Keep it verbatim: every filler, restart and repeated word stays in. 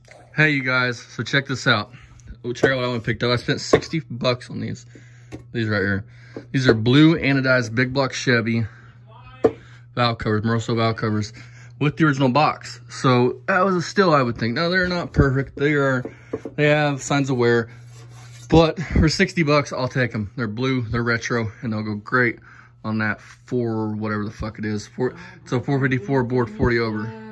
Hey, you guys. So check this out. Oh, check out what I went picked up. I spent sixty bucks on these. These right here. These are blue anodized big block Chevy valve covers, moroso valve covers with the original box. So that was a steal, I would think. Now they're not perfect. They are. They have signs of wear. But for sixty bucks, I'll take them. They're blue, they're retro, and they'll go great on that four, whatever the fuck it is. Four, so four fifty-four board forty over.